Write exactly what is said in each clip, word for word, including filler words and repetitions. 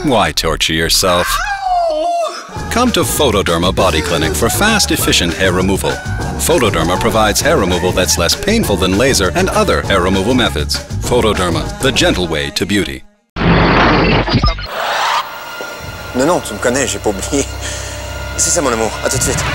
Why torture yourself? Come to Photoderma Body Clinic for fast, efficient hair removal. Photoderma provides hair removal that's less painful than laser and other hair removal methods. Photoderma, the gentle way to beauty. Non, non, tu me connais, j'ai pas oublié. C'est ça mon amour, à tout de suite.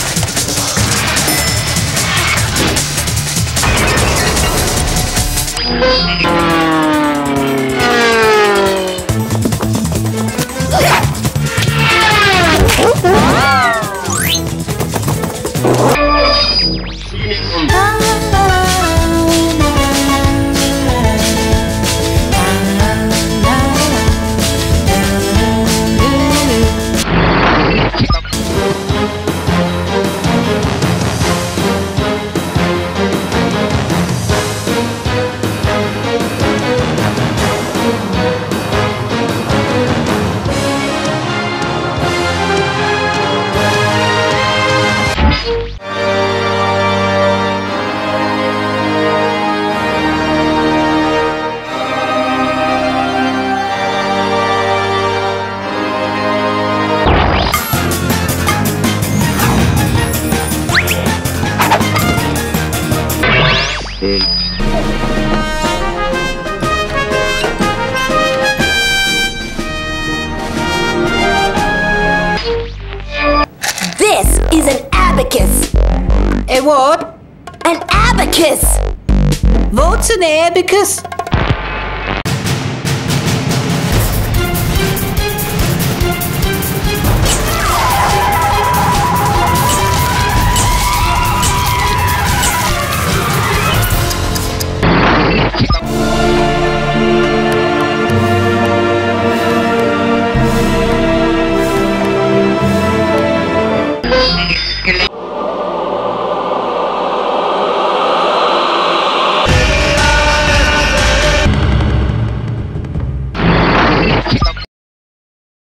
This is an abacus. A what? An abacus. What's an abacus?